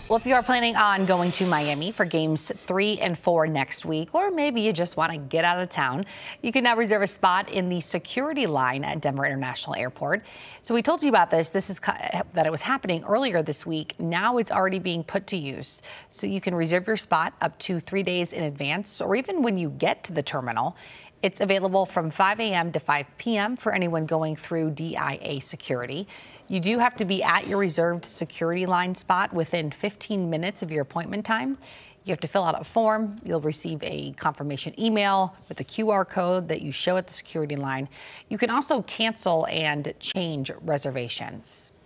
Well, if you are planning on going to Miami for games 3 and 4 next week, or maybe you just want to get out of town, you can now reserve a spot in the security line at Denver International Airport. So we told you about this. That it was happening earlier this week. Now it's already being put to use. So you can reserve your spot up to 3 days in advance, or even when you get to the terminal. It's available from 5 a.m. to 5 p.m. for anyone going through DIA security. You do have to be at your reserved security line spot within 15 minutes of your appointment time. You have to fill out a form. You'll receive a confirmation email with a QR code that you show at the security line. You can also cancel and change reservations.